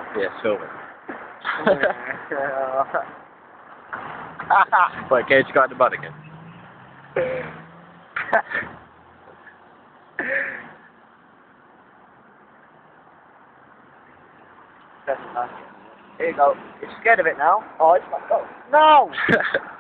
Yeah, film it. Wait, can't you go in the mud again? Here you go. You're scared of it now? Oh, it's not. No!